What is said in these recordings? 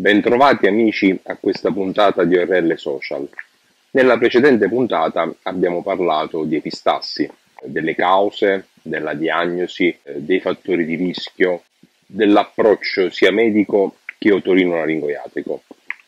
Bentrovati amici a questa puntata di ORL Social. Nella precedente puntata abbiamo parlato di epistassi, delle cause, della diagnosi, dei fattori di rischio, dell'approccio sia medico che otorinolaringoiatrico.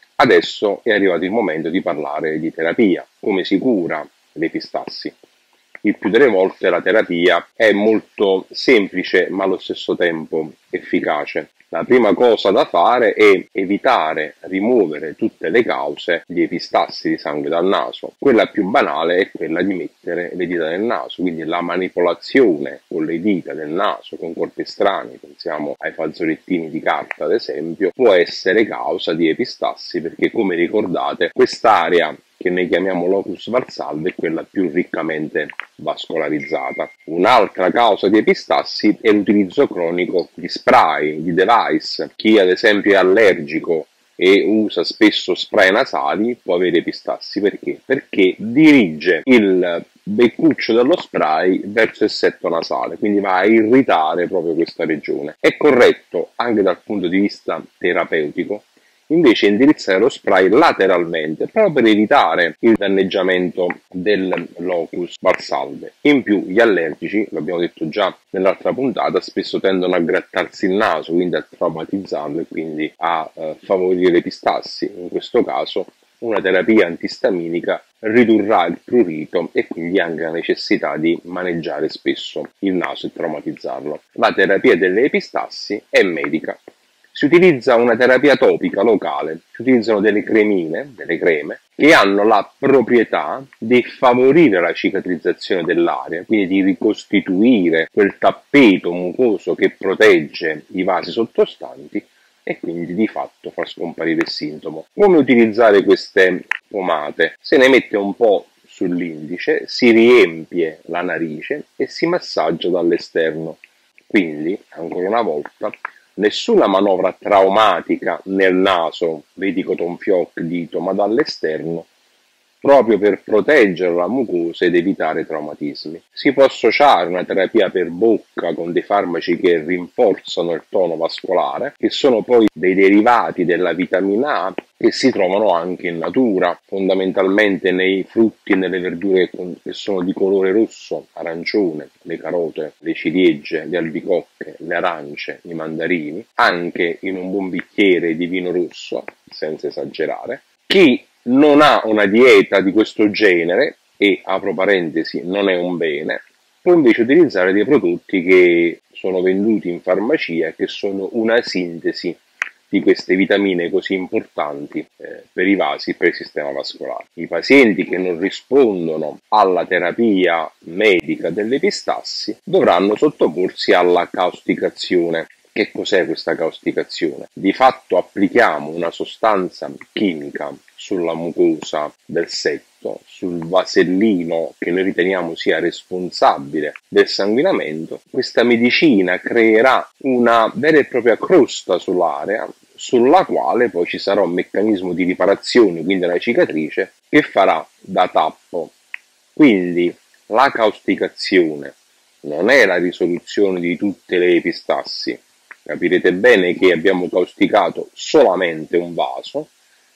Adesso è arrivato il momento di parlare di terapia, come si cura l'epistassi. Il più delle volte la terapia è molto semplice ma allo stesso tempo efficace. La prima cosa da fare è evitare, rimuovere tutte le cause di epistassi di sangue dal naso. Quella più banale è quella di mettere le dita nel naso, quindi la manipolazione con le dita del naso, con corpi estranei, pensiamo ai fazzolettini di carta ad esempio, può essere causa di epistassi perché, come ricordate, quest'area che noi chiamiamo locus valsalve è quella più riccamente vascolarizzata. Un'altra causa di epistassi è l'utilizzo cronico di spray, di device. Chi ad esempio è allergico e usa spesso spray nasali può avere epistassi. Perché? Perché dirige il beccuccio dello spray verso il setto nasale, quindi va a irritare proprio questa regione. È corretto anche dal punto di vista terapeutico invece indirizzare lo spray lateralmente proprio per evitare il danneggiamento del locus valsalve. In più gli allergici, l'abbiamo detto già nell'altra puntata, spesso tendono a grattarsi il naso, quindi a traumatizzarlo e quindi a favorire l'epistassi. In questo caso una terapia antistaminica ridurrà il prurito e quindi anche la necessità di maneggiare spesso il naso e traumatizzarlo. La terapia delle epistassi è medica. Si utilizza una terapia topica locale, si utilizzano delle cremine, delle creme, che hanno la proprietà di favorire la cicatrizzazione dell'area, quindi di ricostituire quel tappeto mucoso che protegge i vasi sottostanti e quindi di fatto far scomparire il sintomo. Come utilizzare queste pomate? Se ne mette un po' sull'indice, si riempie la narice e si massaggia dall'esterno. Quindi, ancora una volta, nessuna manovra traumatica nel naso, vedi cotton fioc, dito, ma dall'esterno, proprio per proteggere la mucosa ed evitare traumatismi. Si può associare una terapia per bocca con dei farmaci che rinforzano il tono vascolare, che sono poi dei derivati della vitamina A che si trovano anche in natura, fondamentalmente nei frutti e nelle verdure che sono di colore rosso, arancione, le carote, le ciliegie, le albicocche, le arance, i mandarini, anche in un buon bicchiere di vino rosso, senza esagerare. Chi non ha una dieta di questo genere, e apro parentesi, non è un bene, può invece utilizzare dei prodotti che sono venduti in farmacia, che sono una sintesi di queste vitamine così importanti per i vasi e per il sistema vascolare. I pazienti che non rispondono alla terapia medica dell'epistassi dovranno sottoporsi alla causticazione. Che cos'è questa causticazione? Di fatto applichiamo una sostanza chimica sulla mucosa del setto, sul vasellino che noi riteniamo sia responsabile del sanguinamento. Questa medicina creerà una vera e propria crosta sull'area, sulla quale poi ci sarà un meccanismo di riparazione, quindi una cicatrice, che farà da tappo. Quindi la causticazione non è la risoluzione di tutte le epistassi. Capirete bene che abbiamo causticato solamente un vaso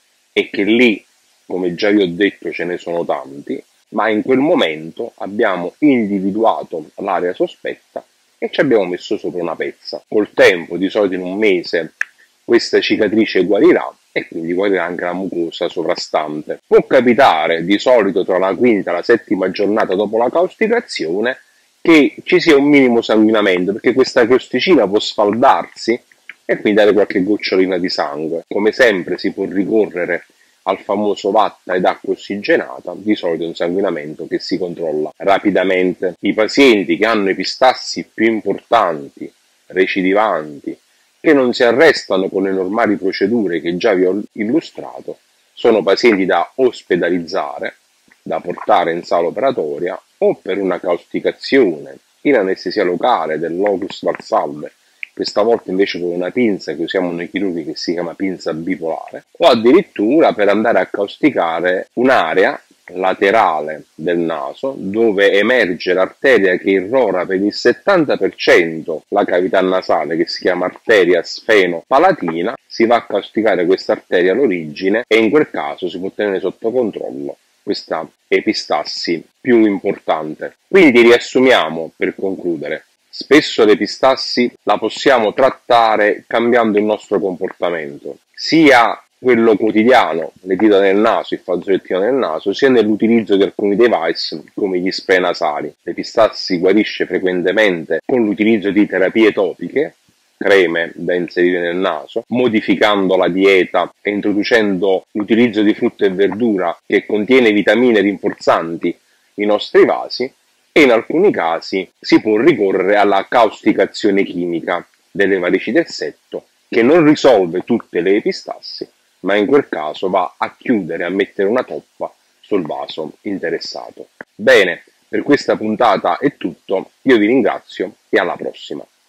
e che lì, come già vi ho detto, ce ne sono tanti, ma in quel momento abbiamo individuato l'area sospetta e ci abbiamo messo sopra una pezza. Col tempo, di solito in un mese, questa cicatrice guarirà e quindi guarirà anche la mucosa sovrastante. Può capitare di solito tra la quinta e la settima giornata dopo la causticazione che ci sia un minimo sanguinamento, perché questa crosticina può sfaldarsi e quindi dare qualche gocciolina di sangue. Come sempre si può ricorrere al famoso vatta ed acqua ossigenata, di solito un sanguinamento che si controlla rapidamente. I pazienti che hanno epistassi più importanti, recidivanti, che non si arrestano con le normali procedure che già vi ho illustrato, sono pazienti da ospedalizzare, da portare in sala operatoria o per una causticazione in anestesia locale del locus valsalve, questa volta invece con una pinza che usiamo noi chirurghi che si chiama pinza bipolare, o addirittura per andare a causticare un'area laterale del naso, dove emerge l'arteria che irrora per il 70% la cavità nasale, che si chiama arteria sfeno-palatina. Si va a castigare questa arteria all'origine e in quel caso si può tenere sotto controllo questa epistassi più importante. Quindi riassumiamo per concludere. Spesso l'epistassi la possiamo trattare cambiando il nostro comportamento, sia quello quotidiano, le dita nel naso, il fazzolettino nel naso, sia nell'utilizzo di alcuni device come gli spray nasali. L'epistassi guarisce frequentemente con l'utilizzo di terapie topiche, creme da inserire nel naso, modificando la dieta e introducendo l'utilizzo di frutta e verdura che contiene vitamine rinforzanti i nostri vasi, e in alcuni casi si può ricorrere alla causticazione chimica delle varici del setto, che non risolve tutte le epistassi, ma in quel caso va a chiudere, a mettere una toppa sul vaso interessato. Bene, per questa puntata è tutto, io vi ringrazio e alla prossima.